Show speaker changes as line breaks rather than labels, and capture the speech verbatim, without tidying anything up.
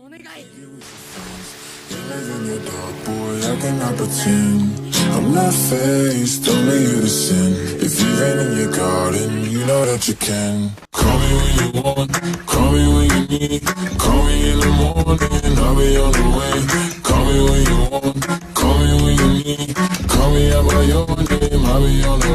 You live in the dark, boy, I cannot pretend I'm not faced, only you to sin. If you've rain in your garden, you know that you can. Call me when you want, call me when you need. Call me in the morning, I'll be on the way. Call me when you want, call me when you need. Call me out by your name, I'll be on the way.